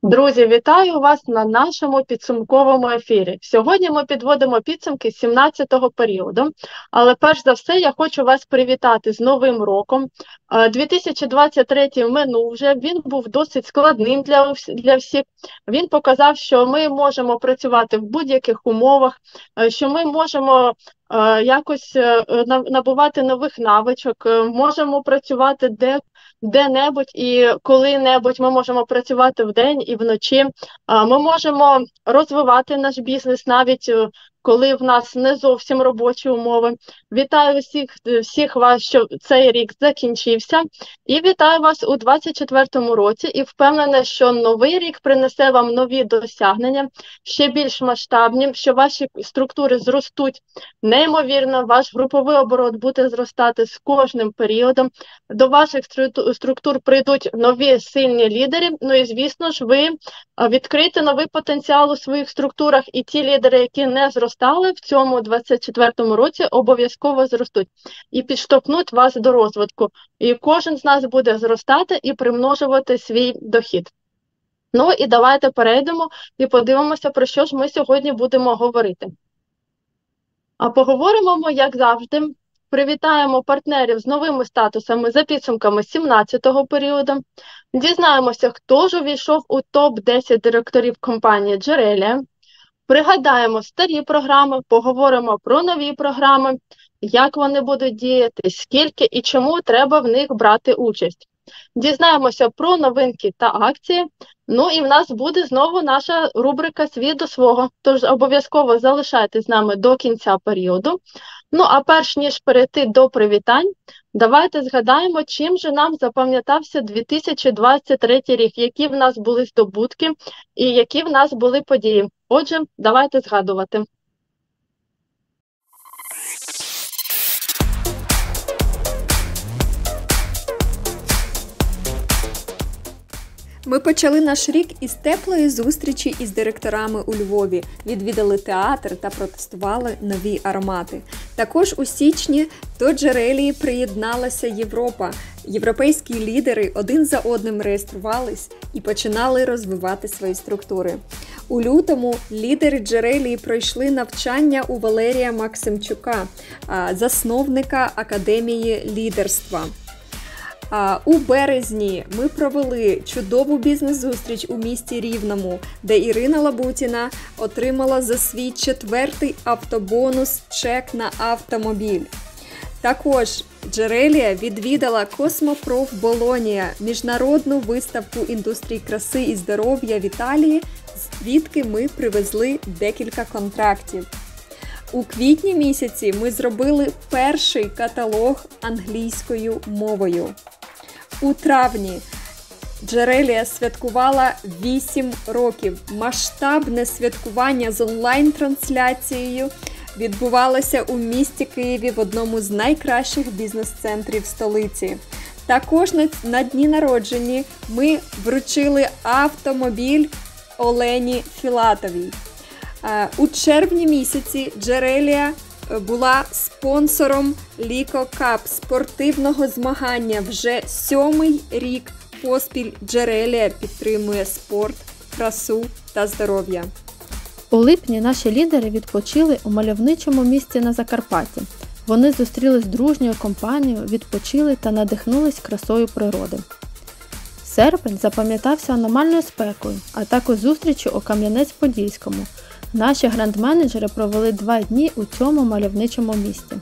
Друзі, вітаю вас на нашому підсумковому ефірі. Сьогодні ми підводимо підсумки 17-го періоду, але перш за все я хочу вас привітати з Новим роком. 2023 минув вже, він був досить складним для всіх. Він показав, що ми можемо працювати в будь-яких умовах, що ми можемо якось набувати нових навичок, можемо працювати де-небудь і коли-небудь, ми можемо працювати вдень і вночі. Ми можемо розвивати наш бізнес навіть коли в нас не зовсім робочі умови. Вітаю всіх вас, що цей рік закінчився. І вітаю вас у 2024 році. І впевнена, що новий рік принесе вам нові досягнення, ще більш масштабні, що ваші структури зростуть неймовірно, ваш груповий оборот буде зростати з кожним періодом. До ваших структур прийдуть нові сильні лідери. Ну і, звісно ж, ви відкриєте новий потенціал у своїх структурах, і ті лідери, які не зростали в цьому 2024 році, обов'язково зростуть і підштовхнуть вас до розвитку. І кожен з нас буде зростати і примножувати свій дохід. Ну і давайте перейдемо і подивимося, про що ж ми сьогодні будемо говорити. А поговоримо ми, як завжди, привітаємо партнерів з новими статусами за підсумками 17-го періоду, дізнаємося, хто ж увійшов у топ-10 директорів компанії Джерелія, пригадаємо старі програми, поговоримо про нові програми, як вони будуть діяти, скільки і чому треба в них брати участь. Дізнаємося про новинки та акції. Ну і в нас буде знову наша рубрика «Свій до свого», тож обов'язково залишайтесь з нами до кінця періоду. Ну а перш ніж перейти до привітань, давайте згадаємо, чим же нам запам'ятався 2023 рік, які в нас були здобутки і які в нас були події. Отже, давайте згадувати. Ми почали наш рік із теплої зустрічі із директорами у Львові, відвідали театр та протестували нові аромати. Також у січні до Джерелії приєдналася Європа. Європейські лідери один за одним реєструвались і починали розвивати свої структури. У лютому лідери Джерелії пройшли навчання у Валерія Максимчука, засновника Академії лідерства. У березні ми провели чудову бізнес-зустріч у місті Рівному, де Ірина Лабутіна отримала за свій 4-й автобонус чек на автомобіль. Також Джерелія відвідала Космопроф Болонія, міжнародну виставку індустрії краси і здоров'я в Італії, звідки ми привезли декілька контрактів. У квітні місяці ми зробили перший каталог англійською мовою. У травні Джерелія святкувала 8 років. Масштабне святкування з онлайн-трансляцією відбувалося у місті Києві в одному з найкращих бізнес-центрів столиці. Також на дні народження ми вручили автомобіль Олені Філатовій. У червні місяці Джерелія була спонсором Ліко Кап спортивного змагання. Вже 7-й рік поспіль Джерелія підтримує спорт, красу та здоров'я. У липні наші лідери відпочили у мальовничому місті на Закарпатті. Вони зустрілись з дружньою компанією, відпочили та надихнулись красою природи. Серпень запам'ятався аномальною спекою, а також зустрічю у Кам'янець-Подільському. Наші гранд-менеджери провели 2 дні у цьому мальовничому місті.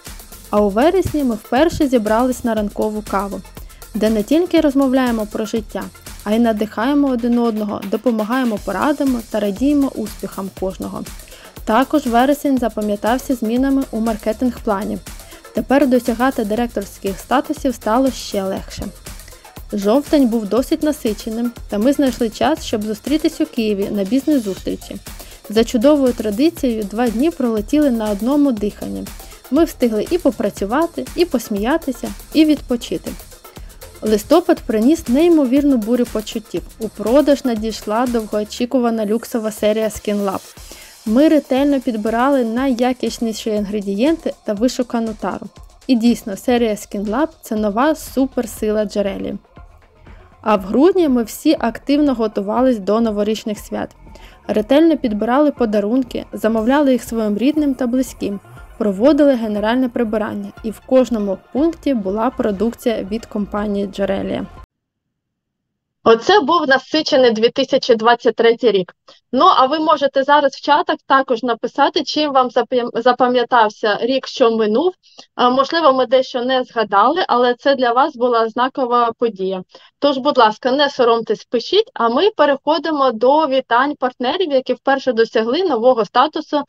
А у вересні ми вперше зібрались на ранкову каву, де не тільки розмовляємо про життя, а й надихаємо один одного, допомагаємо порадами та радіємо успіхам кожного. Також вересень запам'ятався змінами у маркетинг-плані. Тепер досягати директорських статусів стало ще легше. Жовтень був досить насиченим, та ми знайшли час, щоб зустрітись у Києві на бізнес-зустрічі. За чудовою традицією 2 дні пролетіли на одному диханні. Ми встигли і попрацювати, і посміятися, і відпочити. Листопад приніс неймовірну бурю почуттів. У продаж надійшла довгоочікувана люксова серія Skin Lab. Ми ретельно підбирали найякісніші інгредієнти та вишукану тару. І дійсно, серія Skin Lab – це нова суперсила Джерелії. А в грудні ми всі активно готувались до новорічних свят. Ретельно підбирали подарунки, замовляли їх своїм рідним та близьким, проводили генеральне прибирання, і в кожному пункті була продукція від компанії Джерелія. Оце був насичений 2023 рік. Ну, а ви можете зараз в чатах також написати, чим вам запам'ятався рік, що минув. Можливо, ми дещо не згадали, але це для вас була знакова подія. Тож, будь ласка, не соромтесь, пишіть, а ми переходимо до вітань партнерів, які вперше досягли нового статусу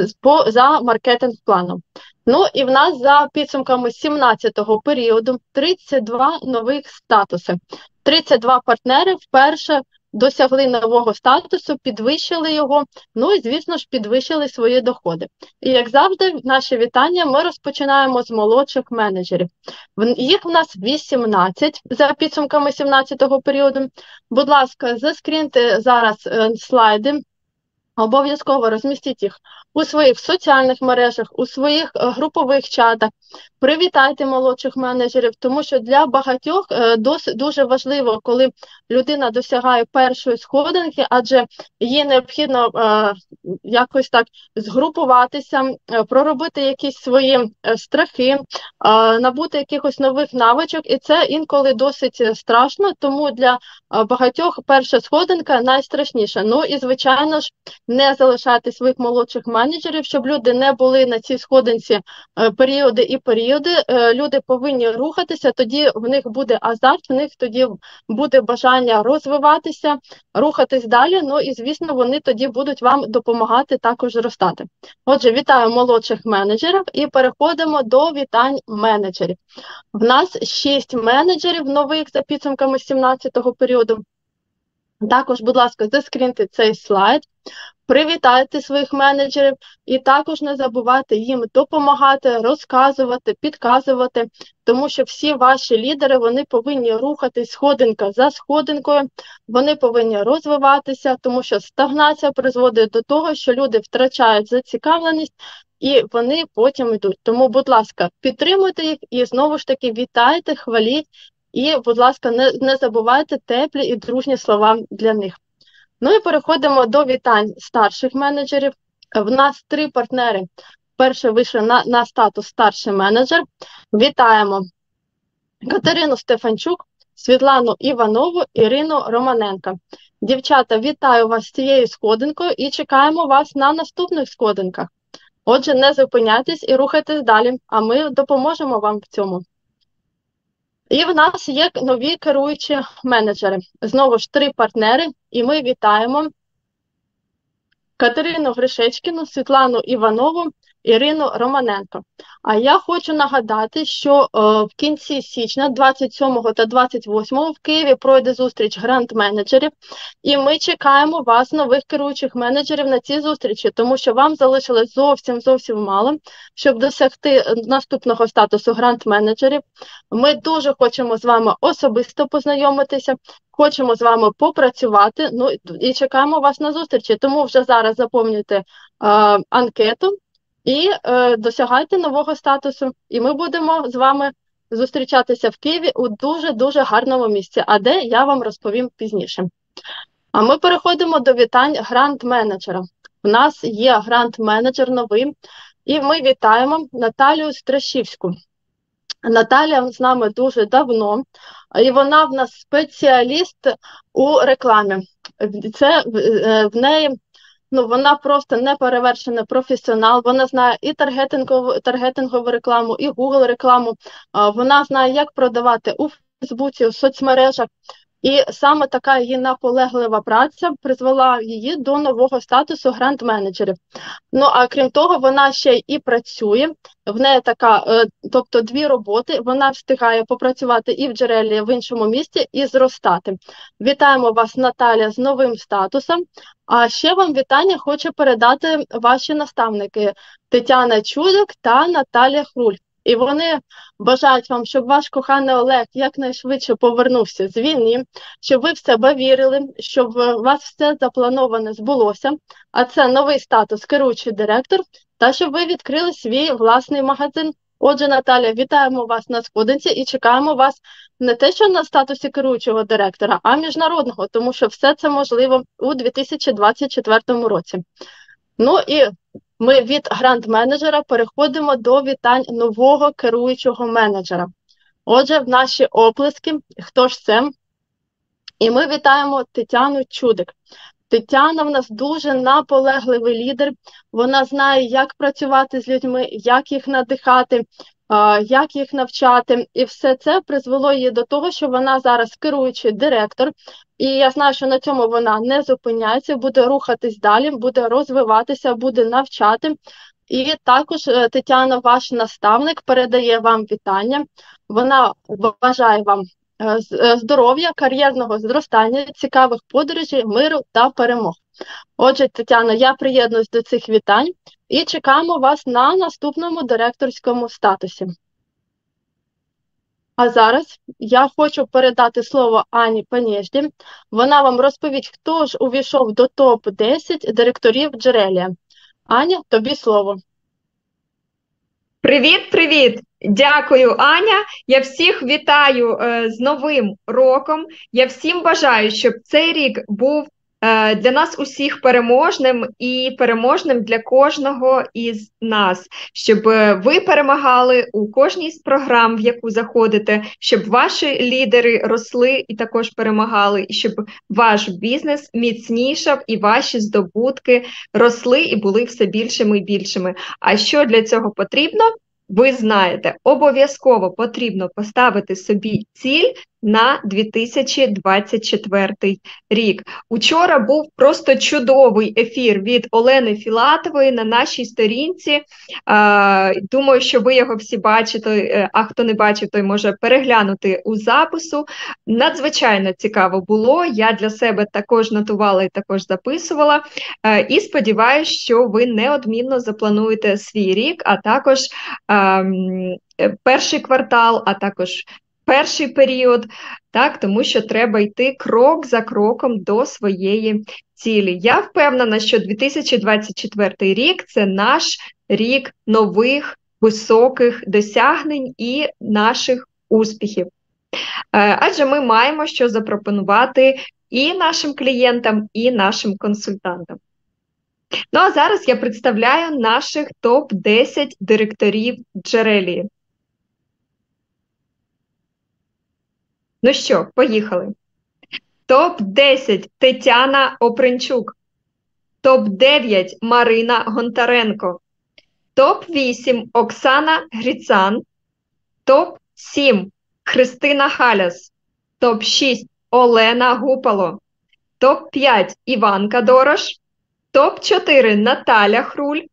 за маркетинг-планом. Ну, і в нас за підсумками 17-го періоду 32 нових статуси. 32 партнери вперше досягли нового статусу, підвищили його, ну і, звісно ж, підвищили свої доходи. І, як завжди, наші вітання ми розпочинаємо з молодших менеджерів. Їх в нас 18 за підсумками 17-го періоду. Будь ласка, заскріньте зараз слайди. Обов'язково розмістіть їх у своїх соціальних мережах, у своїх групових чатах. Привітайте молодших менеджерів, тому що для багатьох дуже важливо, коли людина досягає першої сходинки, адже їй необхідно якось так згрупуватися, проробити якісь свої страхи, набути якихось нових навичок, і це інколи досить страшно, тому для багатьох перша сходинка найстрашніша. Ну і, звичайно ж, не залишати своїх молодших менеджерів, щоб люди не були на цій сходинці періоди і періоди. Люди повинні рухатися, тоді в них буде азарт, в них тоді буде бажання розвиватися, рухатись далі, ну і, звісно, вони тоді будуть вам допомагати також зростати. Отже, вітаю молодших менеджерів і переходимо до вітань менеджерів. В нас 6 менеджерів нових за підсумками 17-го періоду. Також, будь ласка, заскріньте цей слайд, привітайте своїх менеджерів і також не забувайте їм допомагати, розказувати, підказувати, тому що всі ваші лідери, вони повинні рухатись сходинка за сходинкою, вони повинні розвиватися, тому що стагнація призводить до того, що люди втрачають зацікавленість і вони потім йдуть. Тому, будь ласка, підтримуйте їх і знову ж таки вітайте, хваліть і, будь ласка, не забувайте теплі і дружні слова для них. Ну і переходимо до вітань старших менеджерів. В нас 3 партнери вперше вийшли на статус старший менеджер. Вітаємо Катерину Стефанчук, Світлану Іванову, Ірину Романенко. Дівчата, вітаю вас з цією сходинкою і чекаємо вас на наступних сходинках. Отже, не зупиняйтесь і рухайтесь далі, а ми допоможемо вам в цьому. І в нас є нові керуючі менеджери. Знову ж 3 партнери, і ми вітаємо Катерину Гришечкіну, Світлану Іванову, Ірину Романенко. А я хочу нагадати, що в кінці січня, 27 та 28 в Києві пройде зустріч гранд-менеджерів, і ми чекаємо вас, нових керуючих менеджерів, на цій зустрічі, тому що вам залишилось зовсім мало, щоб досягти наступного статусу гранд-менеджерів. Ми дуже хочемо з вами особисто познайомитися, хочемо з вами попрацювати, ну і чекаємо вас на зустрічі, тому вже зараз заповнюйте анкету і досягайте нового статусу. І ми будемо з вами зустрічатися в Києві у дуже-дуже гарному місці, а де я вам розповім пізніше. А ми переходимо до вітань гранд-менеджера. У нас є гранд-менеджер новий, і ми вітаємо Наталію Страшівську. Наталя з нами дуже давно, і вона в нас спеціаліст у рекламі. Це в неї, вона просто неперевершений професіонал, вона знає і таргетингову рекламу, і Google рекламу, вона знає, як продавати у Фейсбуці, у соцмережах. І саме така її наполеглива праця призвела її до нового статусу гранд-менеджерів. Ну, а крім того, вона ще і працює, в неї така, тобто 2 роботи, вона встигає попрацювати і в Джерелі, і в іншому місті, і зростати. Вітаємо вас, Наталя, з новим статусом. А ще вам вітання хочу передати ваші наставники Тетяна Чудик та Наталя Хруль. І вони бажають вам, щоб ваш коханий Олег якнайшвидше повернувся з війни, щоб ви в себе вірили, щоб у вас все заплановане збулося, а це новий статус керуючий директор, та щоб ви відкрили свій власний магазин. Отже, Наталя, вітаємо вас на сходинці і чекаємо вас не те, що на статусі керуючого директора, а міжнародного, тому що все це можливо у 2024 році. Ну і ми від гранд-менеджера переходимо до вітань нового керуючого менеджера. Отже, в наші оплески, хто ж це? І ми вітаємо Тетяну Чудик. Тетяна в нас дуже наполегливий лідер, вона знає, як працювати з людьми, як їх надихати, як їх навчати. І все це призвело її до того, що вона зараз керуючий директор. І я знаю, що на цьому вона не зупиняється, буде рухатись далі, буде розвиватися, буде навчати. І також Тетяна, ваш наставник, передає вам вітання. Вона бажає вам здоров'я, кар'єрного зростання, цікавих подорожей, миру та перемог. Отже, Тетяна, я приєднуюсь до цих вітань і чекаємо вас на наступному директорському статусі. А зараз я хочу передати слово Ані Панєжді. Вона вам розповість, хто ж увійшов до топ-10 директорів Джерелія. Аня, тобі слово. Привіт! Дякую, Аня. Я всіх вітаю з Новим роком. Я всім бажаю, щоб цей рік був для нас усіх переможним і переможним для кожного із нас. Щоб ви перемагали у кожній з програм, в яку заходите, щоб ваші лідери росли і також перемагали, і щоб ваш бізнес міцнішав і ваші здобутки росли і були все більшими і більшими. А що для цього потрібно? Ви знаєте, обов'язково потрібно поставити собі ціль на 2024 рік. Учора був просто чудовий ефір від Олени Філатової на нашій сторінці. Думаю, що ви його всі бачите, а хто не бачив, той може переглянути у запису. Надзвичайно цікаво було, я для себе також нотувала і також записувала. І сподіваюся, що ви неодмінно заплануєте свій рік, а також перший квартал, а також перший період, так, тому що треба йти крок за кроком до своєї цілі. Я впевнена, що 2024 рік – це наш рік нових, високих досягнень і наших успіхів. Адже ми маємо що запропонувати і нашим клієнтам, і нашим консультантам. Ну а зараз я представляю наших топ-10 директорів Джерелії. Ну що, поїхали. Топ-10 Тетяна Опринчук. Топ-9 Марина Гонтаренко. Топ-8 Оксана Гріцан. Топ-7 Христина Халяс. Топ-6 Олена Гупало. Топ-5 Іванка Дорош. Топ-4 Наталя Хруль.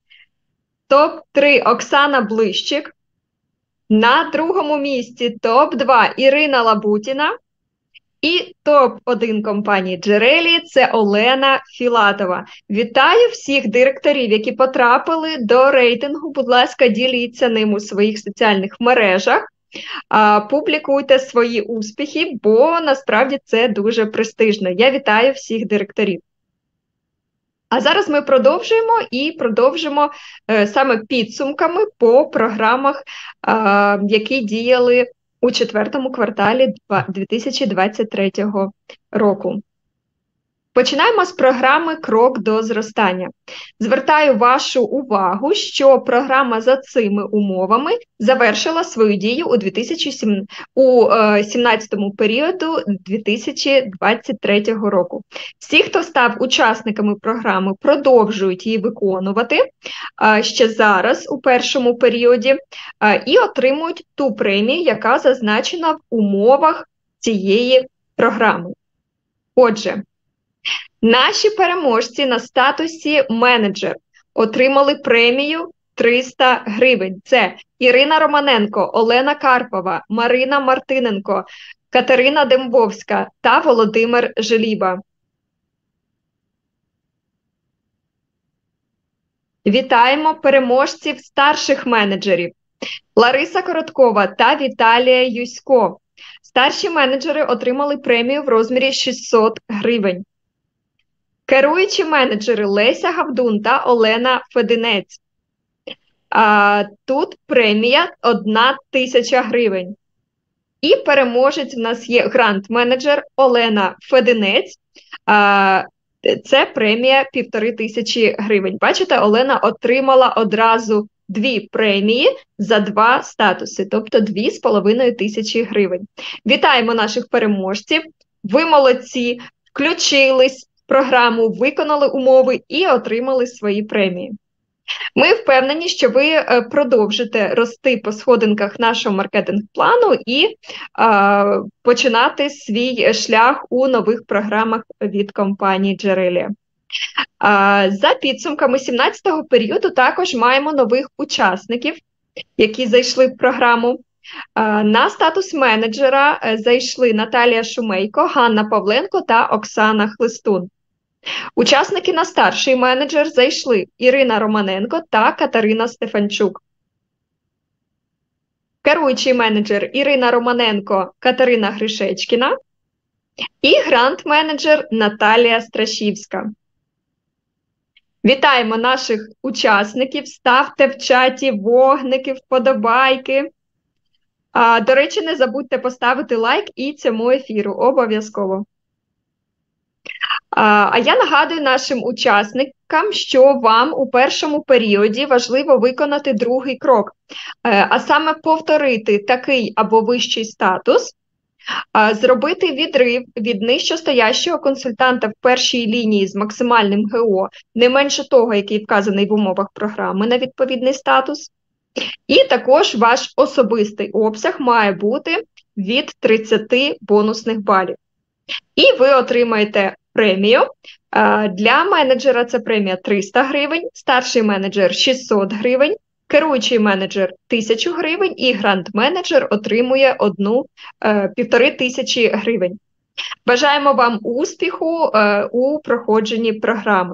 Топ-3 Оксана Блищик. На другому місці топ-2 Ірина Лабутіна. І топ-1 компанії Джерелі – це Олена Філатова. Вітаю всіх директорів, які потрапили до рейтингу. Будь ласка, діліться ним у своїх соціальних мережах. Публікуйте свої успіхи, бо насправді це дуже престижно. Я вітаю всіх директорів. А зараз ми продовжимо саме підсумками по програмах, які діяли у 4-му кварталі 2023 року. Починаємо з програми «Крок до зростання». Звертаю вашу увагу, що програма за цими умовами завершила свою дію у 17-му періоду 2023 року. Всі, хто став учасниками програми, продовжують її виконувати ще зараз, у першому періоді, і отримують ту премію, яка зазначена в умовах цієї програми. Отже, наші переможці на статусі менеджер отримали премію 300 гривень. Це Ірина Романенко, Олена Карпова, Марина Мартиненко, Катерина Дембовська та Володимир Желіба. Вітаємо переможців старших менеджерів. Лариса Короткова та Віталія Юсько. Старші менеджери отримали премію в розмірі 600 гривень. Керуючі менеджери Леся Гавдун та Олена Фединець. Тут премія 1000 гривень. І переможець в нас є грант-менеджер Олена Фединець. Це премія 1500 гривень. Бачите, Олена отримала одразу 2 премії за 2 статуси, тобто 2500 гривень. Вітаємо наших переможців. Ви молодці, включились в програму, виконали умови і отримали свої премії. Ми впевнені, що ви продовжите рости по сходинках нашого маркетинг-плану і починати свій шлях у нових програмах від компанії Джерелія. За підсумками 17-го періоду також маємо нових учасників, які зайшли в програму. На статус менеджера зайшли Наталія Шумейко, Ганна Павленко та Оксана Хлистун. Учасники на старший менеджер зайшли Ірина Романенко та Катерина Стефанчук. Керуючий менеджер Ірина Романенко, Катерина Гришечкіна і грант-менеджер Наталія Страшівська. Вітаємо наших учасників, ставте в чаті вогники, вподобайки. До речі, не забудьте поставити лайк і цьому ефіру, обов'язково. А я нагадую нашим учасникам, що вам у першому періоді важливо виконати другий крок, а саме повторити такий або вищий статус, зробити відрив від нижчостоящого консультанта в першій лінії з максимальним ГО, не менше того, який вказаний в умовах програми на відповідний статус, і також ваш особистий обсяг має бути від 30 бонусних балів. І ви отримаєте премію. Для менеджера це премія 300 гривень, старший менеджер 600 гривень, керуючий менеджер 1000 гривень і грант-менеджер отримує 1500 гривень. Бажаємо вам успіху у проходженні програми.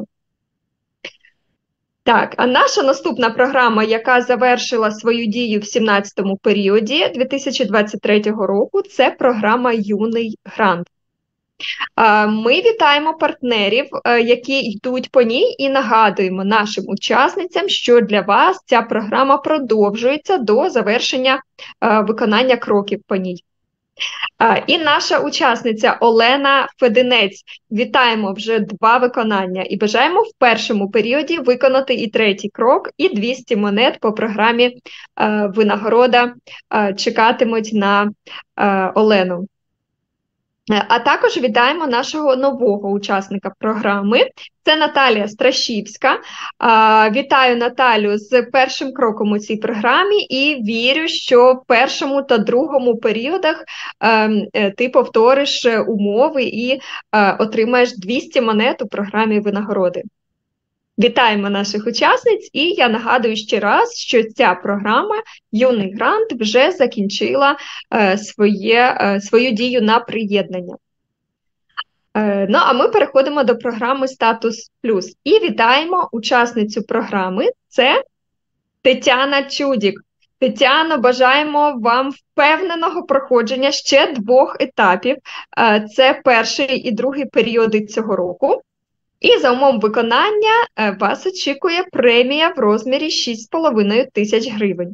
Так, а наша наступна програма, яка завершила свою дію в 17-му періоді 2023 року, це програма «Юний грант». Ми вітаємо партнерів, які йдуть по ній, і нагадуємо нашим учасницям, що для вас ця програма продовжується до завершення виконання кроків по ній. І наша учасниця Олена Фединець. Вітаємо вже 2 виконання і бажаємо в першому періоді виконати і 3-й крок, і 200 монет по програмі винагорода чекатимуть на Олену. А також вітаємо нашого нового учасника програми. Це Наталія Страшівська. Вітаю Наталю з першим кроком у цій програмі і вірю, що в першому та другому періодах ти повториш умови і отримаєш 200 монет у програмі винагороди. Вітаємо наших учасниць, і я нагадую ще раз, що ця програма «Юний грант» вже закінчила свою дію на приєднання. Ну, а ми переходимо до програми «Статус Плюс» і вітаємо учасницю програми, це Тетяна Чудік. Тетяно, бажаємо вам впевненого проходження ще 2 етапів, це перший і другий періоди цього року. І за умов виконання вас очікує премія в розмірі 6500 гривень.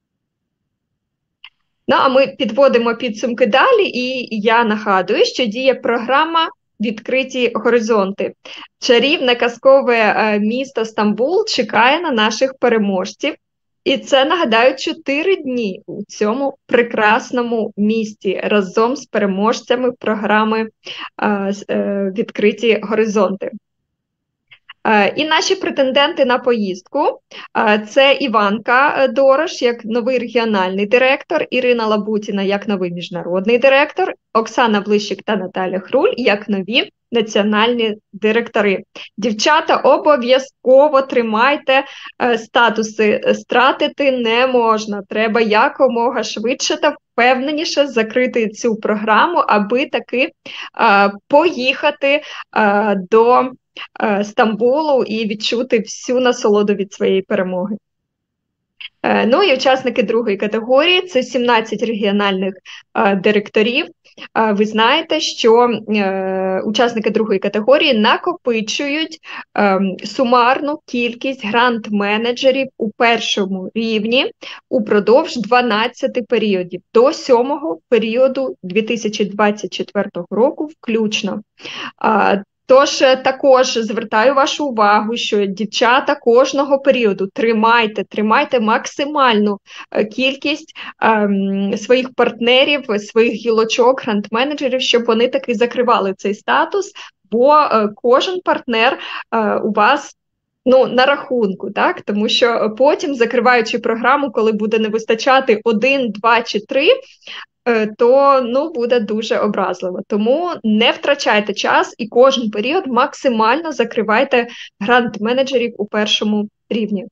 Ну, а ми підводимо підсумки далі, і я нагадую, що діє програма «Відкриті горизонти». Чарівне казкове місто Стамбул чекає на наших переможців. І це, нагадаю, 4 дні у цьому прекрасному місті разом з переможцями програми «Відкриті горизонти». І наші претенденти на поїздку – це Іванка Дорош як новий регіональний директор, Ірина Лабутіна як новий міжнародний директор, Оксана Блищик та Наталя Хруль як нові національні директори. Дівчата, обов'язково тримайте статуси, стратити не можна. Треба якомога швидше та впевненіше закрити цю програму, аби таки поїхати до Стамбулу і відчути всю насолоду від своєї перемоги. Ну і учасники другої категорії – це 17 регіональних директорів, ви знаєте, що учасники другої категорії накопичують сумарну кількість грант-менеджерів у першому рівні упродовж 12 періодів до 7-го періоду 2024 року включно. Тож також звертаю вашу увагу, що дівчата кожного періоду тримайте максимальну кількість своїх партнерів, своїх гілочок, грант-менеджерів, щоб вони таки закривали цей статус, бо кожен партнер у вас на рахунку, так? Тому що потім, закриваючи програму, коли буде не вистачати 1, 2 чи 3, то буде дуже образливо. Тому не втрачайте час і кожен період максимально закривайте грант-менеджерів у першому рівні.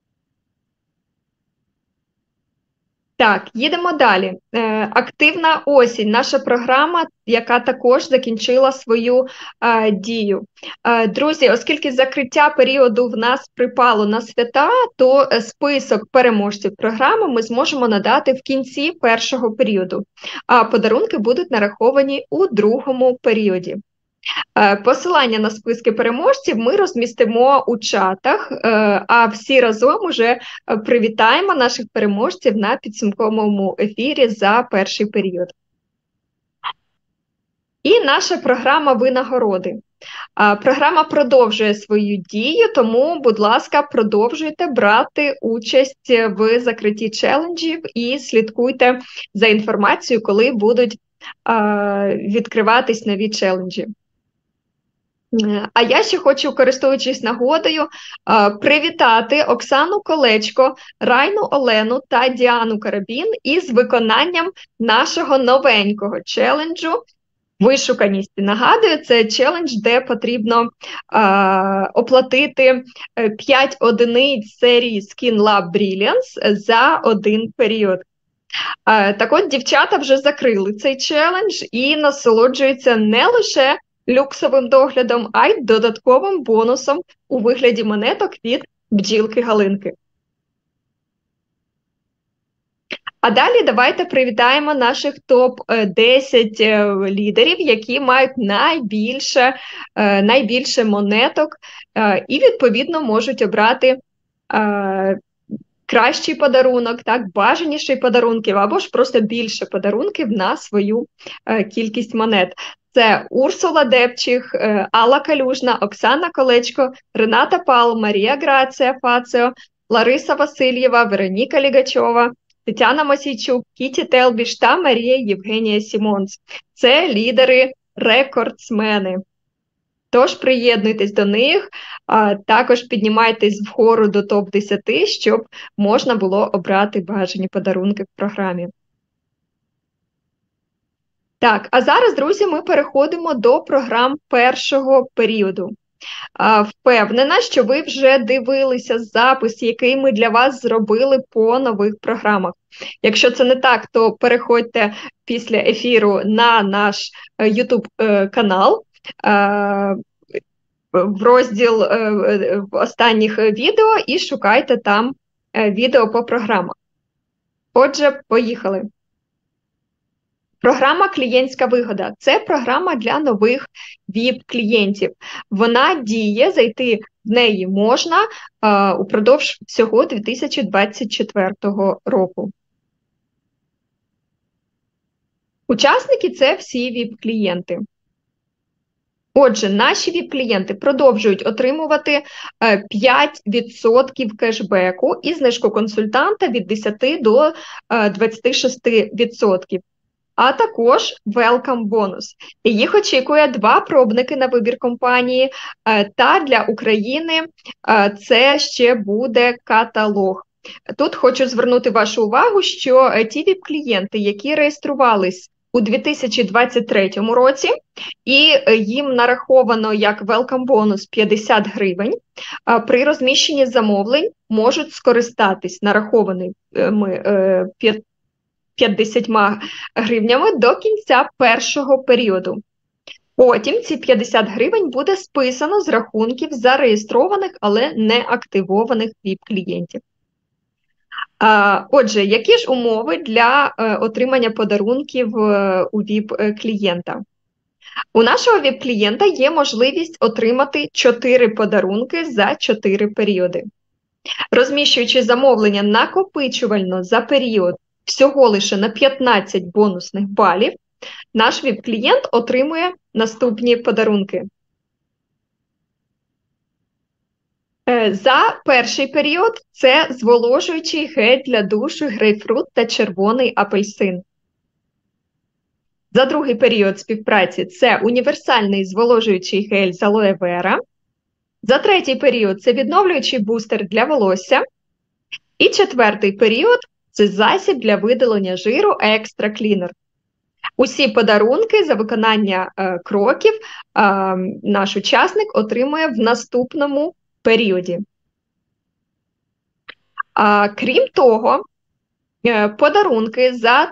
Так, їдемо далі. Активна осінь. Наша програма, яка також закінчила свою дію. Друзі, оскільки закриття періоду в нас припало на свята, то список переможців програми ми зможемо надати в кінці першого періоду, а подарунки будуть нараховані у другому періоді. Посилання на списки переможців ми розмістимо у чатах, а всі разом уже привітаємо наших переможців на підсумковому ефірі за перший період. І наша програма винагороди. Програма продовжує свою дію, тому, будь ласка, продовжуйте брати участь в закритті челенджів і слідкуйте за інформацією, коли будуть відкриватись нові челенджі. А я ще хочу, користуючись нагодою, привітати Оксану Колечко, Райну Олену та Діану Карабін із виконанням нашого новенького челенджу «Вишуканість». Нагадую, це челендж, де потрібно оплатити 5 одиниць серії Skin Lab Brilliance за один період. Так от, дівчата вже закрили цей челендж і насолоджуються не лише люксовим доглядом, а й додатковим бонусом у вигляді монеток від бджілки Галинки. А далі давайте привітаємо наших топ-10 лідерів, які мають найбільше монеток і, відповідно, можуть обрати кращий подарунок, так, бажаніший подарунків, або ж просто більше подарунків на свою кількість монет. Це Урсула Депчих, Алла Калюжна, Оксана Колечко, Рената Пал, Марія Грація Фаціо, Лариса Васильєва, Вероніка Лігачова, Тетяна Мосійчук, Кіті Телбіш та Марія Євгенія Сімонс. Це лідери-рекордсмени. Тож приєднуйтесь до них, також піднімайтесь вгору до топ-10, щоб можна було обрати бажані подарунки в програмі. Так, а зараз, друзі, ми переходимо до програм першого періоду. Впевнена, що ви вже дивилися запис, який ми для вас зробили по нових програмах. Якщо це не так, то переходьте після ефіру на наш YouTube-канал, в розділ останніх відео і шукайте там відео по програмах. Отже, поїхали. Програма «Клієнтська вигода» – це програма для нових VIP-клієнтів. Вона діє, зайти в неї можна упродовж всього 2024 року. Учасники – це всі VIP-клієнти. Отже, наші VIP-клієнти продовжують отримувати 5% кешбеку і знижку консультанта від 10 до 26%. А також welcome бонус. Їх очікує 2 пробники на вибір компанії, та для України це ще буде каталог. Тут хочу звернути вашу увагу, що ті VIP-клієнти, які реєструвались у 2023 році, і їм нараховано як welcome бонус 50 гривень, при розміщенні замовлень можуть скористатись нарахованими 50 гривнями до кінця першого періоду. Потім ці 50 гривень буде списано з рахунків зареєстрованих, але не активованих VIP-клієнтів. Отже, які ж умови для отримання подарунків у ВІП-клієнта? У нашого ВІП-клієнта є можливість отримати 4 подарунки за 4 періоди. Розміщуючи замовлення накопичувально за період всього лише на 15 бонусних балів, наш ВІП-клієнт отримує наступні подарунки. За перший період це зволожуючий гель для душу грейпфрут та червоний апельсин. За другий період співпраці це універсальний зволожуючий гель з алоє вера. За третій період це відновлюючий бустер для волосся. І четвертий період це засіб для видалення жиру Extra Cleaner. Усі подарунки за виконання кроків наш учасник отримує в наступному періоді. Крім того, подарунки за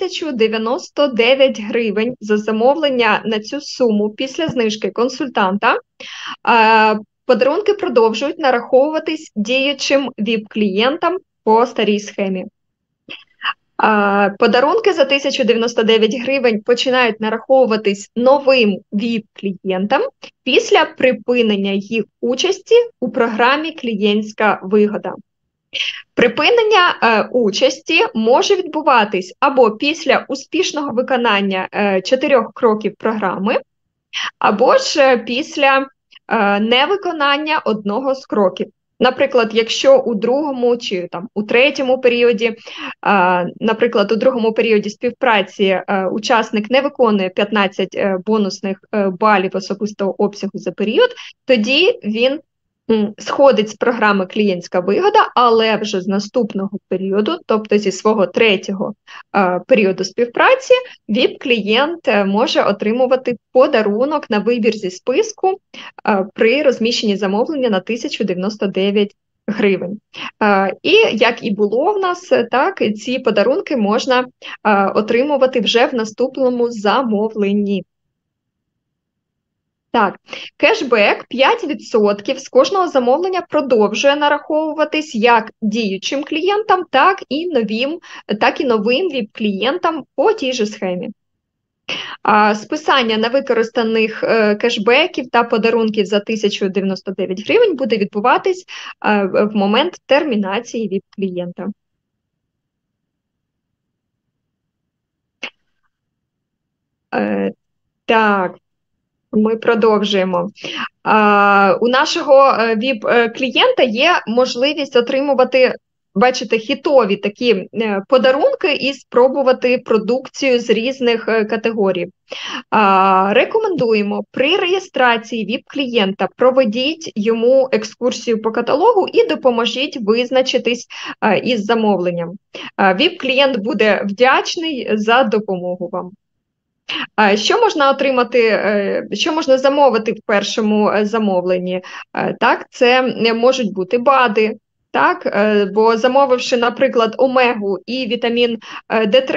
1099 гривень за замовлення на цю суму після знижки консультанта, подарунки продовжують нараховуватись діючим ВІП-клієнтам по старій схемі. Подарунки за 1099 гривень починають нараховуватись новим ВІП-клієнтам після припинення їх участі у програмі «Клієнтська вигода». Припинення участі може відбуватись або після успішного виконання 4 кроків програми, або ж після невиконання одного з кроків. Наприклад, якщо у другому чи у третьому періоді, наприклад, у другому періоді співпраці учасник не виконує 15 бонусних балів особистого обсягу за період, тоді він сходить з програми «Клієнтська вигода», але вже з наступного періоду, тобто зі свого третього періоду співпраці, ВІП-клієнт може отримувати подарунок на вибір зі списку при розміщенні замовлення на 1099 гривень. І як і було в нас, так, ці подарунки можна отримувати вже в наступному замовленні. Так, кешбек 5% з кожного замовлення продовжує нараховуватись як діючим клієнтам, так і новим ВІП-клієнтам по тій же схемі. Списання на використаних кешбеків та подарунків за 1099 гривень буде відбуватись в момент термінації ВІП-клієнта. Так. Ми продовжуємо. У нашого ВІП-клієнта є можливість отримувати, бачите, хітові такі подарунки і спробувати продукцію з різних категорій. Рекомендуємо при реєстрації ВІП-клієнта проведіть йому екскурсію по каталогу і допоможіть визначитись із замовленням. ВІП-клієнт буде вдячний за допомогу вам. Що можна отримати, що можна замовити в першому замовленні? Так, це можуть бути БАДи, так, бо замовивши, наприклад, омегу і вітамін D3,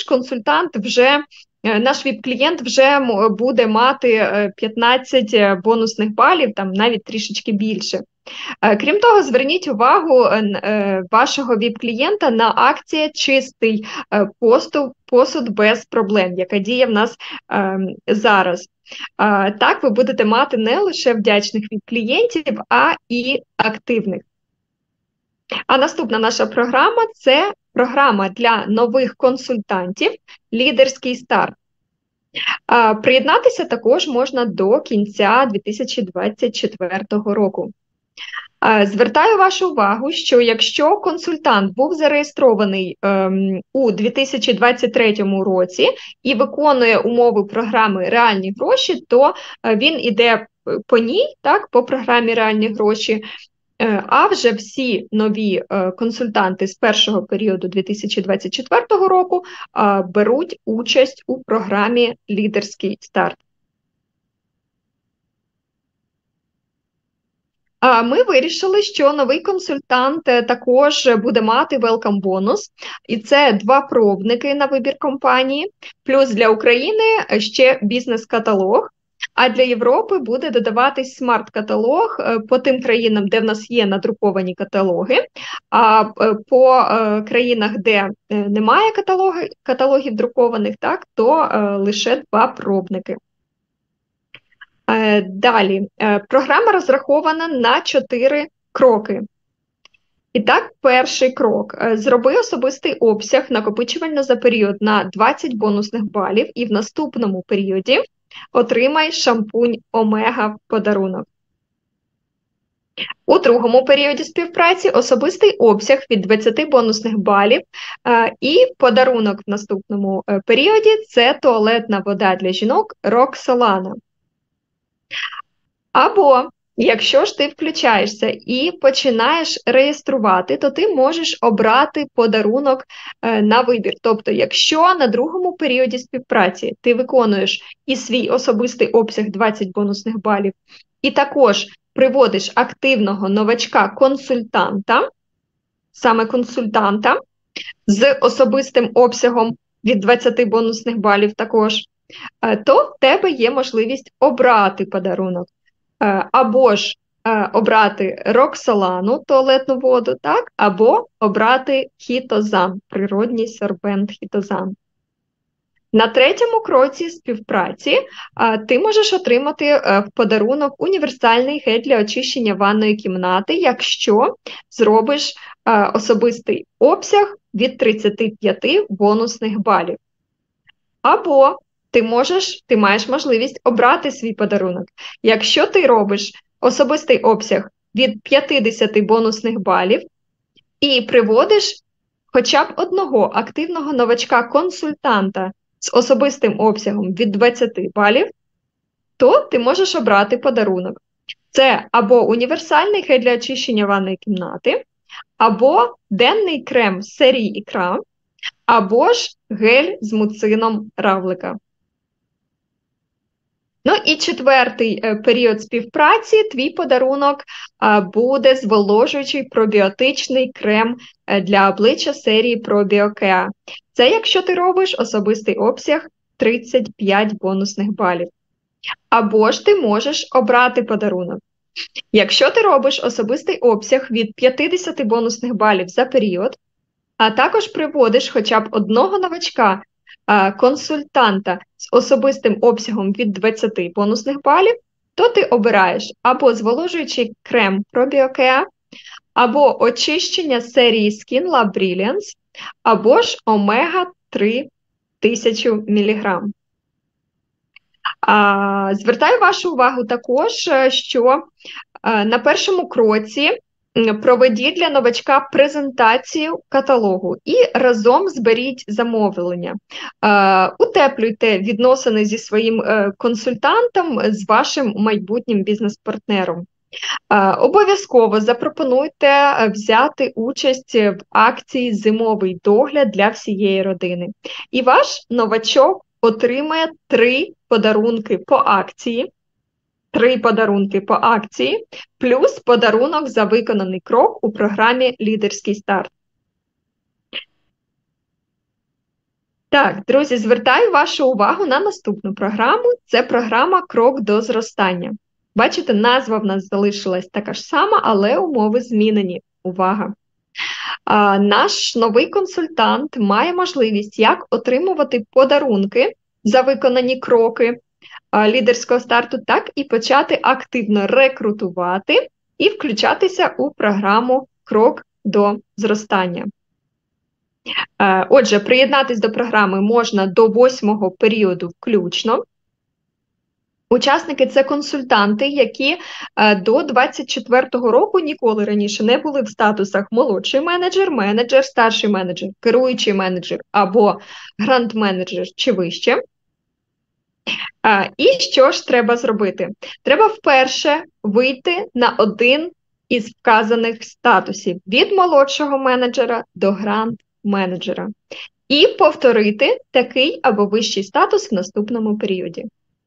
наш ВІП-клієнт вже буде мати 15 бонусних балів, там навіть трішечки більше. Крім того, зверніть увагу вашого ВІП-клієнта на акцію «Чистий посуд без проблем», яка діє в нас зараз. Так ви будете мати не лише вдячних ВІП-клієнтів, а і активних. А наступна наша програма – це програма для нових консультантів «Лідерський старт». Приєднатися також можна до кінця 2024 року. Звертаю вашу увагу, що якщо консультант був зареєстрований у 2023 році і виконує умови програми «Реальні гроші», то він іде по ній, так, по програмі «Реальні гроші», а вже всі нові консультанти з першого періоду 2024 року беруть участь у програмі «Лідерський старт». Ми вирішили, що новий консультант також буде мати welcome бонус, і це 2 пробники на вибір компанії, плюс для України ще бізнес-каталог. А для Європи буде додаватись смарт-каталог по тим країнам, де в нас є надруковані каталоги, а по країнах, де немає каталогів друкованих, так, то лише 2 пробники. Далі, програма розрахована на 4 кроки. І так, перший крок. Зроби особистий обсяг накопичувально за період на 20 бонусних балів і в наступному періоді отримай шампунь Омега в подарунок. У другому періоді співпраці особистий обсяг від 20 бонусних балів і подарунок в наступному періоді – це туалетна вода для жінок Роксолана. Або, якщо ж ти включаєшся і починаєш реєструвати, то ти можеш обрати подарунок на вибір. Тобто, якщо на другому періоді співпраці ти виконуєш і свій особистий обсяг 20 бонусних балів, і також приводиш активного новачка-консультанта, саме консультанта, з особистим обсягом від 20 бонусних балів також, то в тебе є можливість обрати подарунок. Або ж обрати Роксолану, туалетну воду, так? Або обрати хітозан, природній сорбент хітозан. На третьому кроці співпраці ти можеш отримати в подарунок універсальний гель для очищення ванної кімнати, якщо зробиш особистий обсяг від 35 бонусних балів. Або ти маєш можливість обрати свій подарунок. Якщо ти робиш особистий обсяг від 50 бонусних балів і приводиш хоча б одного активного новачка-консультанта з особистим обсягом від 20 балів, то ти можеш обрати подарунок. Це або універсальний гель для очищення ванної кімнати, або денний крем з серії ікра, або ж гель з муцином равлика. Ну і четвертий період співпраці, твій подарунок буде зволожуючий пробіотичний крем для обличчя серії ProBioCare. Це якщо ти робиш особистий обсяг 35 бонусних балів. Або ж ти можеш обрати подарунок. Якщо ти робиш особистий обсяг від 50 бонусних балів за період, а також приводиш хоча б одного новачка, консультанта з особистим обсягом від 20 бонусних балів, то ти обираєш або зволожуючий крем ProBioCare, або очищення серії Skin Lab Brilliance, або ж Омега-3 1000 мг. Звертаю вашу увагу також, що на першому кроці проведіть для новачка презентацію каталогу і разом зберіть замовлення. Утеплюйте відносини зі своїм консультантом, з вашим майбутнім бізнес-партнером. Обов'язково запропонуйте взяти участь в акції «Зимовий догляд» для всієї родини. І ваш новачок отримає 3 подарунки по акції. 3 подарунки по акції, плюс подарунок за виконаний крок у програмі «Лідерський старт». Так, друзі, звертаю вашу увагу на наступну програму. Це програма «Крок до зростання». Бачите, назва в нас залишилась така ж сама, але умови змінені. Увага! Наш новий консультант має можливість як отримувати подарунки за виконані кроки лідерського старту, так і почати активно рекрутувати і включатися у програму «Крок до зростання». Отже, приєднатись до програми можна до 8-го періоду включно. Учасники – це консультанти, які до 24-го року ніколи раніше не були в статусах молодший менеджер, менеджер, старший менеджер, керуючий менеджер або гранд-менеджер чи вище. І що ж треба зробити? Треба вперше вийти на один із вказаних статусів від молодшого менеджера до гранд-менеджера і повторити такий або вищий статус в наступному періоді.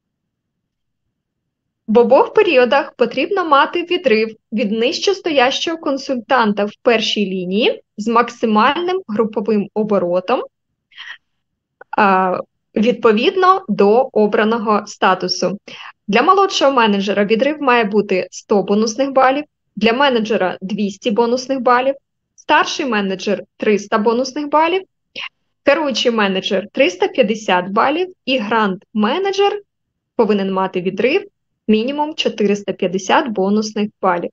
В обох періодах потрібно мати відрив від нижчостоящого консультанта в першій лінії з максимальним груповим оборотом відповідно до обраного статусу. Для молодшого менеджера відрив має бути 100 бонусних балів, для менеджера 200 бонусних балів, старший менеджер 300 бонусних балів, керуючий менеджер 350 балів і гранд-менеджер повинен мати відрив мінімум 450 бонусних балів.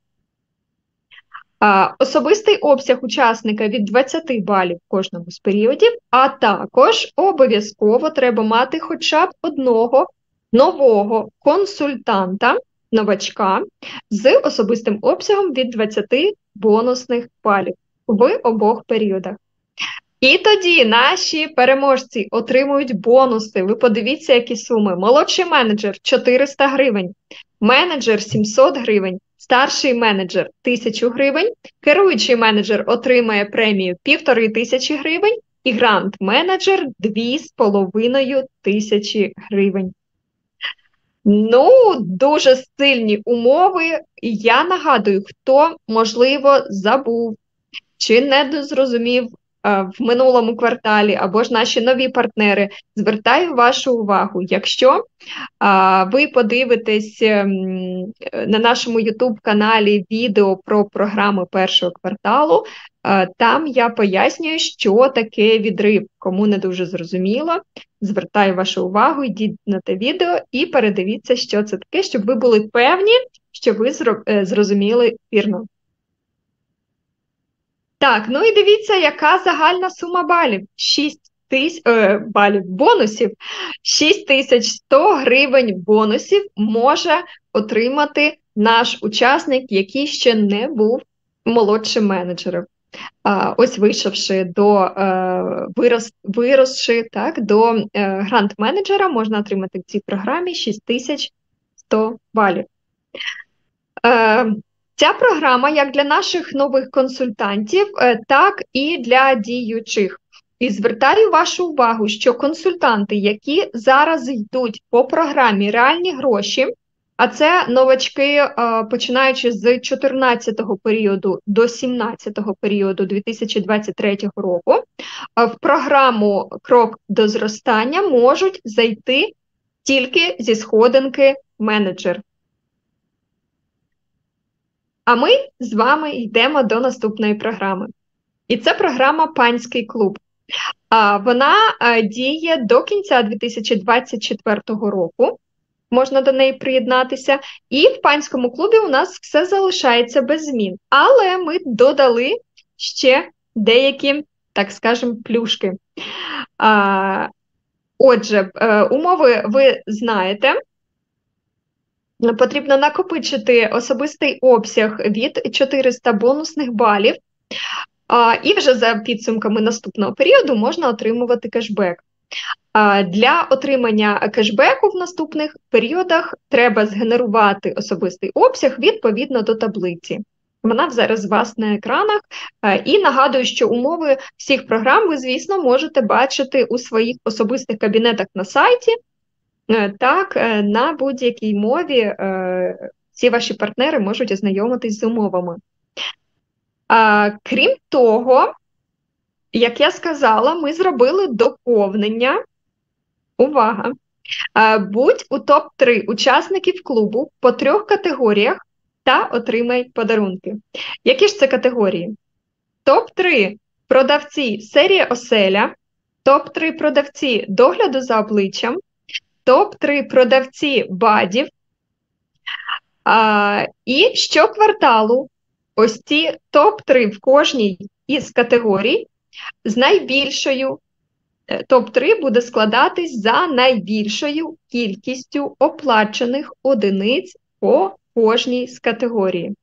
Особистий обсяг учасника від 20 балів в кожному з періодів, а також обов'язково треба мати хоча б одного нового консультанта, новачка, з особистим обсягом від 20 бонусних балів в обох періодах. І тоді наші переможці отримують бонуси. Ви подивіться, які суми. Молодший менеджер – 400 гривень, менеджер – 700 гривень, старший менеджер – 1000 гривень, керуючий менеджер отримає премію 1500 гривень і гранд-менеджер – 2500 гривень. Ну, дуже сильні умови. І я нагадую, хто, можливо, забув чи не зрозумів в минулому кварталі, або ж наші нові партнери, звертаю вашу увагу, якщо ви подивитесь на нашому YouTube-каналі відео про програми першого кварталу, там я пояснюю, що таке відрив. Кому не дуже зрозуміло, звертаю вашу увагу, йдіть на те відео і передивіться, що це таке, щоб ви були певні, що ви зрозуміли вірно. Так, ну і дивіться, яка загальна сума балів. 6000 балів бонусів. 6100 гривень бонусів може отримати наш учасник, який ще не був молодшим менеджером. Ось вийшовши виросши до гранд-менеджера, можна отримати в цій програмі 6100 балів. Ця програма як для наших нових консультантів, так і для діючих. І звертаю вашу увагу, що консультанти, які зараз йдуть по програмі «Реальні гроші», а це новачки, починаючи з 14-го періоду до 17-го періоду 2023 року, в програму «Крок до зростання» можуть зайти тільки зі сходинки «Менеджер». А ми з вами йдемо до наступної програми. І це програма «Панський клуб». Вона діє до кінця 2024 року. Можна до неї приєднатися. І в панському клубі у нас все залишається без змін. Але ми додали ще деякі, так скажемо, плюшки. Отже, умови ви знаєте. Потрібно накопичити особистий обсяг від 400 бонусних балів. І вже за підсумками наступного періоду можна отримувати кешбек. Для отримання кешбеку в наступних періодах треба згенерувати особистий обсяг відповідно до таблиці. Вона зараз у вас на екранах. І нагадую, що умови всіх програм ви, звісно, можете бачити у своїх особистих кабінетах на сайті. Так, на будь-якій мові всі ваші партнери можуть ознайомитись з умовами. Крім того, як я сказала, ми зробили доповнення. Увага! Будь у топ-3 учасників клубу по 3 категоріях та отримай подарунки. Які ж це категорії? Топ-3 продавці серії «Оселя», топ-3 продавці догляду за обличчям, топ-3 продавці БАДів. І щокварталу ось ці топ-3 в кожній із категорій з найбільшою, топ-3 буде складатись за найбільшою кількістю оплачених одиниць по кожній з категорії.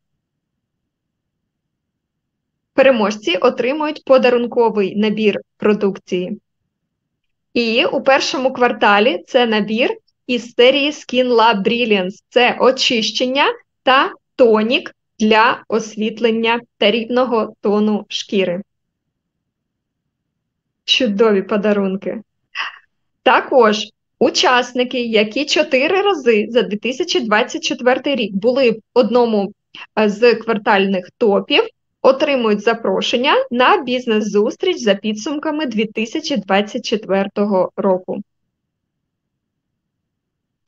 Переможці отримують подарунковий набір продукції. І у першому кварталі це набір із серії Skin Lab Brilliance. Це очищення та тонік для освітлення та рівного тону шкіри. Чудові подарунки. Також учасники, які 4 рази за 2024 рік були в одному з квартальних топів, отримують запрошення на бізнес-зустріч за підсумками 2024 року.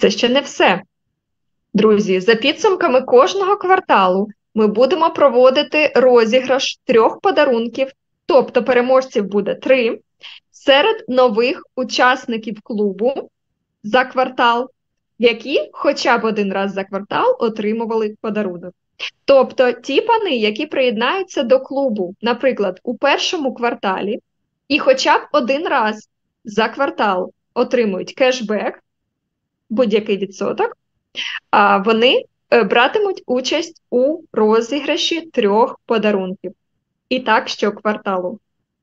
Це ще не все. Друзі, за підсумками кожного кварталу ми будемо проводити розіграш 3 подарунків, тобто переможців буде 3, серед нових учасників клубу за квартал, які хоча б один раз за квартал отримували подарунок. Тобто ті пани, які приєднаються до клубу, наприклад, у першому кварталі, і хоча б один раз за квартал отримують кешбек, будь-який відсоток, вони братимуть участь у розіграші 3 подарунків. І так щокварталу.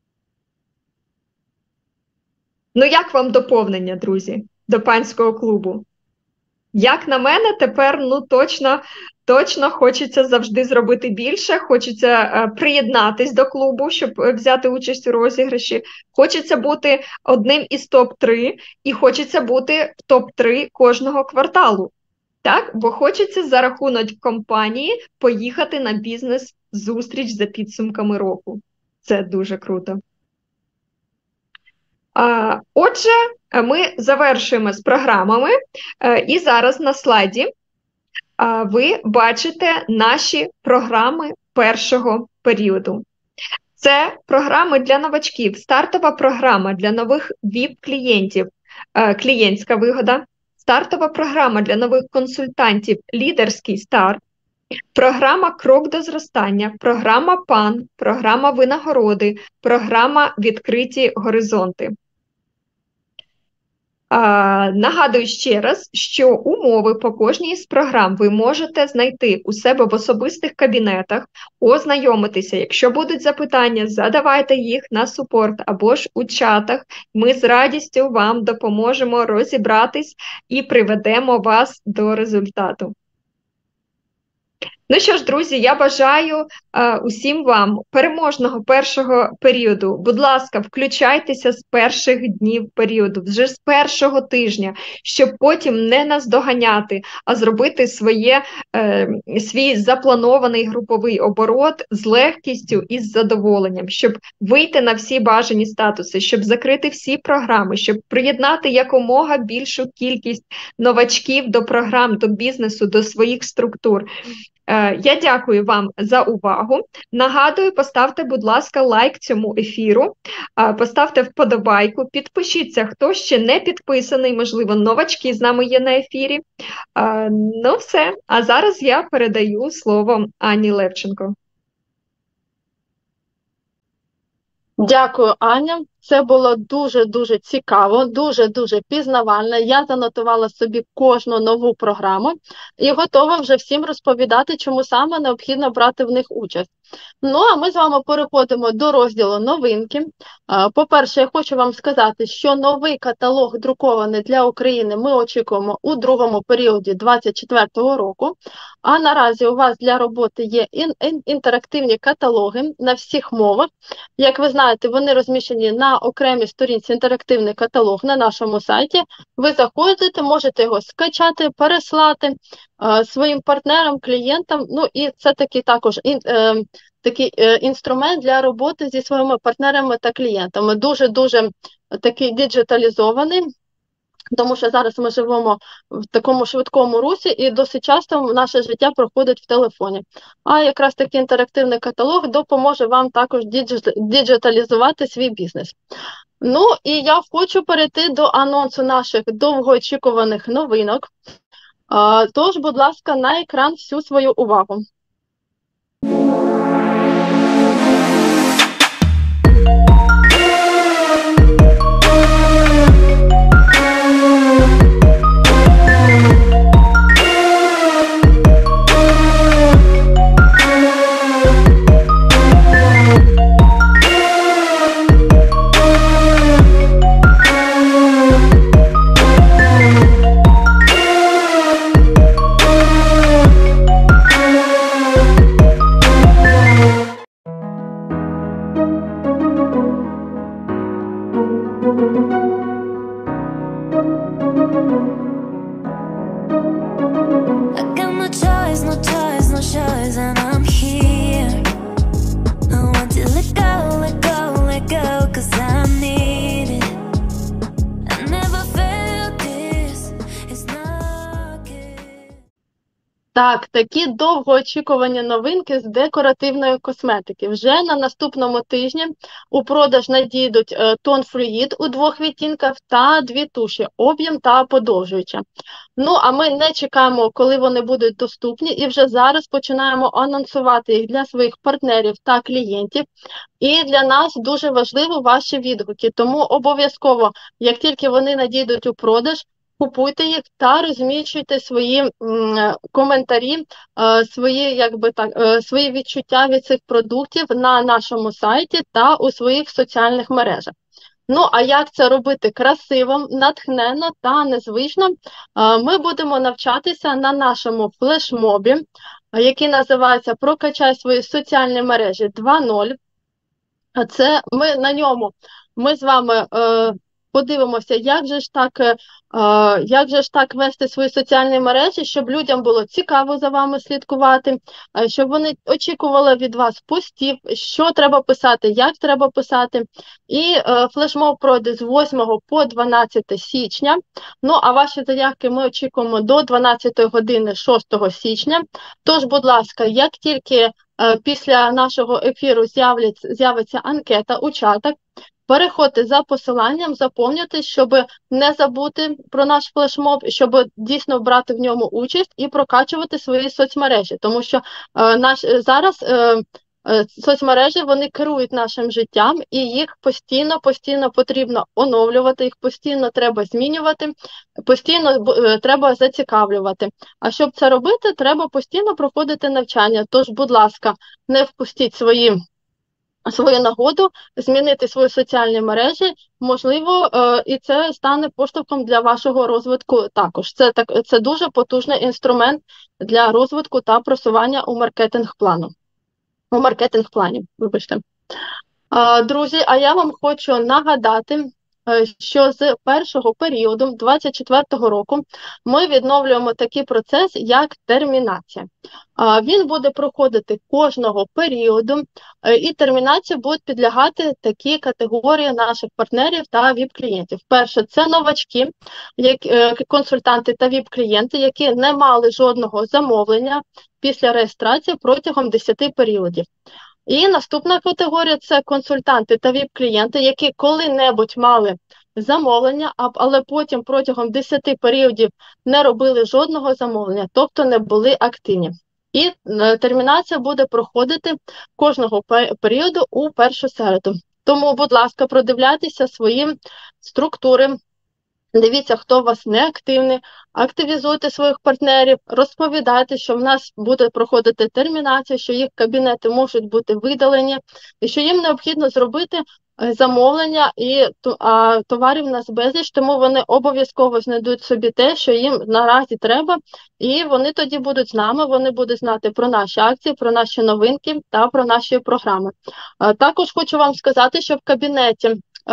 Ну, як вам доповнення, друзі, до панського клубу? Як на мене, тепер, точно хочеться завжди зробити більше, хочеться приєднатись до клубу, щоб взяти участь у розіграші, хочеться бути одним із топ-3 і хочеться бути в топ-3 кожного кварталу. Так? Бо хочеться за рахунок компанії поїхати на бізнес-зустріч за підсумками року. Це дуже круто. Отже, ми завершуємо з програмами, і зараз на слайді ви бачите наші програми першого періоду. Це програми для новачків, стартова програма для нових VIP-клієнтів, клієнтська вигода, стартова програма для нових консультантів, лідерський старт, програма «Крок до зростання», програма «ПАН», програма «Винагороди», програма «Відкриті горизонти». Нагадую ще раз, що умови по кожній з програм ви можете знайти у себе в особистих кабінетах, ознайомитися. Якщо будуть запитання, задавайте їх на супорт або ж у чатах. Ми з радістю вам допоможемо розібратись і приведемо вас до результату. Ну що ж, друзі, я бажаю усім вам переможного першого періоду. Будь ласка, включайтеся з перших днів періоду, вже з першого тижня, щоб потім не наздоганяти, а зробити свій запланований груповий оборот з легкістю і з задоволенням, щоб вийти на всі бажані статуси, щоб закрити всі програми, щоб приєднати якомога більшу кількість новачків до програм, до бізнесу, до своїх структур. Я дякую вам за увагу. Нагадую, поставте, будь ласка, лайк цьому ефіру, поставте вподобайку, підпишіться, хто ще не підписаний, можливо, новачки з нами є на ефірі. Ну все, а зараз я передаю слово Ані Левченко. Дякую, Аня. Це було дуже-дуже цікаво, дуже-дуже пізнавально. Я занотувала собі кожну нову програму і готова вже всім розповідати, чому саме необхідно брати в них участь. Ну, а ми з вами переходимо до розділу новинки. По-перше, я хочу вам сказати, що новий каталог друкований для України ми очікуємо у другому періоді 2024 року. А наразі у вас для роботи є інтерактивні каталоги на всіх мовах. Як ви знаєте, вони розміщені на окремій сторінці інтерактивний каталог на нашому сайті. Ви заходите, можете його скачати, переслати своїм партнерам, клієнтам. Ну і це такий також такий інструмент для роботи зі своїми партнерами та клієнтами. Дуже-дуже такий діджиталізований, тому що зараз ми живемо в такому швидкому русі і досить часто наше життя проходить в телефоні. А якраз такий інтерактивний каталог допоможе вам також діджиталізувати свій бізнес. Ну і я хочу перейти до анонсу наших довгоочікуваних новинок. Тож, будь ласка, на екран всю свою увагу. It's not Так, такі довгоочікувані новинки з декоративної косметики. Вже на наступному тижні у продаж надійдуть тон флюїд у 2 відтінках та 2 туші, об'єм та подовжуюча. Ну, а ми не чекаємо, коли вони будуть доступні, і вже зараз починаємо анонсувати їх для своїх партнерів та клієнтів. І для нас дуже важливо ваші відгуки, тому обов'язково, як тільки вони надійдуть у продаж, купуйте їх та розміщуйте свої коментарі, свої відчуття від цих продуктів на нашому сайті та у своїх соціальних мережах. Ну, а як це робити красиво, натхненно та незвично, ми будемо навчатися на нашому флешмобі, який називається «Прокачай свої соціальні мережі 2.0». Це на ньому ми з вами подивимося, як же ж так вести свої соціальні мережі, щоб людям було цікаво за вами слідкувати, щоб вони очікували від вас постів, що треба писати, як треба писати. І флешмоб пройде з 8 по 12 січня. Ну, а ваші заявки ми очікуємо до 12 години 6 січня. Тож, будь ласка, як тільки після нашого ефіру з'явиться анкета у чатах, переходьте за посиланням, заповнюйте, щоб не забути про наш флешмоб, щоб дійсно брати в ньому участь і прокачувати свої соцмережі. Тому що зараз соцмережі, вони керують нашим життям, і їх постійно потрібно оновлювати, їх постійно треба змінювати, постійно треба зацікавлювати. А щоб це робити, треба постійно проходити навчання. Тож, будь ласка, не впустіть свою нагоду змінити свої соціальні мережі, можливо, і це стане поштовхом для вашого розвитку також. Це дуже потужний інструмент для розвитку та просування у маркетинг-плані, вибачте. Друзі, а я вам хочу нагадати, що з першого періоду 2024 року ми відновлюємо такий процес, як термінація. Він буде проходити кожного періоду, і термінації будуть підлягати такі категорії наших партнерів та ВІП-клієнтів. Перше, це новачки, консультанти та ВІП-клієнти, які не мали жодного замовлення після реєстрації протягом 10 періодів. І наступна категорія – це консультанти та ВІП-клієнти, які коли-небудь мали замовлення, але потім протягом 10 періодів не робили жодного замовлення, тобто не були активні. І термінація буде проходити кожного періоду у першу середу. Тому, будь ласка, продивляйтеся свої структури, дивіться, хто у вас не активний, активізуйте своїх партнерів, розповідайте, що в нас буде проходити термінація, що їх кабінети можуть бути видалені, і що їм необхідно зробити замовлення, а товарів у нас безліч, тому вони обов'язково знайдуть собі те, що їм наразі треба, і вони тоді будуть з нами, вони будуть знати про наші акції, про наші новинки та про наші програми. Також хочу вам сказати, що в кабінеті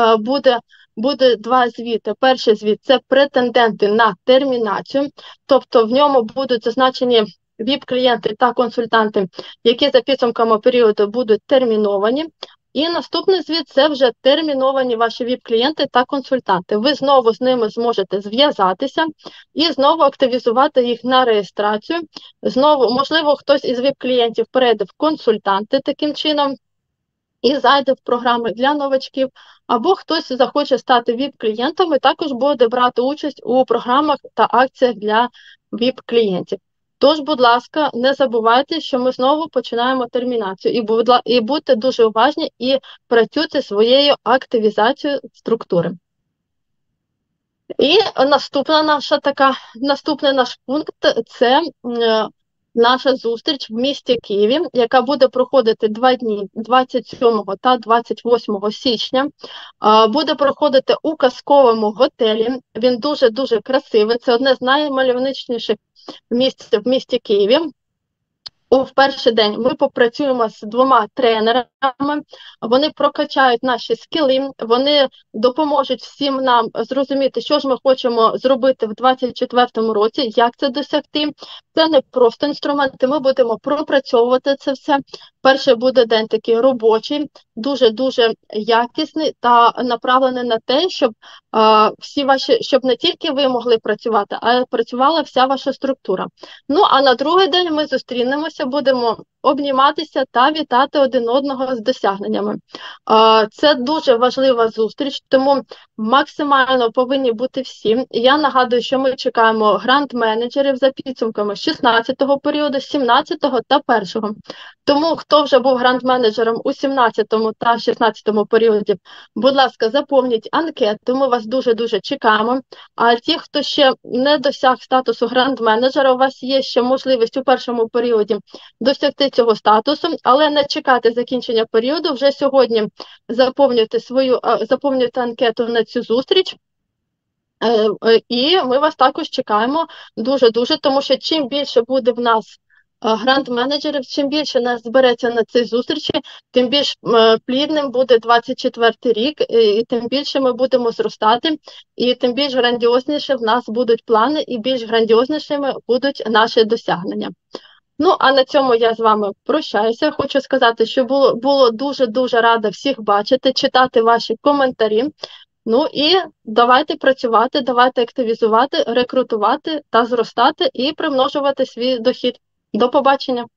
буде 2 звіти. Перший звіт – це претенденти на термінацію, тобто в ньому будуть зазначені ВІП-клієнти та консультанти, які за підсумками періоду будуть терміновані. І наступний звіт – це вже терміновані ваші ВІП-клієнти та консультанти. Ви знову з ними зможете зв'язатися і знову активізувати їх на реєстрацію. Знову, можливо, хтось із ВІП-клієнтів перейде в консультанти таким чином і зайде в програми для новачків, або хтось захоче стати ВІП-клієнтом і також буде брати участь у програмах та акціях для ВІП-клієнтів. Тож, будь ласка, не забувайте, що ми знову починаємо термінацію. І будьте дуже уважні і працюйте своєю активізацією структури. І наступний наш пункт – це наша зустріч в місті Києві, яка буде проходити 2 дні 27 та 28 січня. Буде проходити у казковому готелі. Він дуже-дуже красивий. Це одне з наймальовничніших місць в місті Києві. В перший день ми попрацюємо з 2 тренерами, вони прокачають наші скіли, вони допоможуть всім нам зрозуміти, що ж ми хочемо зробити в 2024 році, як це досягти. Це не просто інструменти, ми будемо пропрацьовувати це все. Перший буде день такий робочий, дуже якісний та направлений на те, щоб щоб не тільки ви могли працювати, а й працювала вся ваша структура. Ну, а на другий день ми зустрінемося, будемо обніматися та вітати один одного з досягненнями. Це дуже важлива зустріч, тому максимально повинні бути всі. Я нагадую, що ми чекаємо грант-менеджерів за підсумками 16-го періоду, 17-го та 1-го. Тому, хто вже був грант-менеджером у 17-му та 16-му періоді, будь ласка, заповніть анкету, ми вас дуже чекаємо. А ті, хто ще не досяг статусу грант-менеджера, у вас є ще можливість у першому періоді досягти цього статусу, але не чекати закінчення періоду, вже сьогодні заповнюйте анкету на цю зустріч. І ми вас також чекаємо дуже, тому що чим більше буде в нас грант-менеджерів, чим більше нас збереться на цій зустрічі, тим більш плідним буде 24-й рік, і тим більше ми будемо зростати, і тим більш грандіозніше в нас будуть плани, і більш грандіознішими будуть наші досягнення. Ну, а на цьому я з вами прощаюся. Хочу сказати, що було дуже рада всіх бачити, читати ваші коментарі. Ну і давайте працювати, давайте активізувати, рекрутувати та зростати і примножувати свій дохід. До побачення!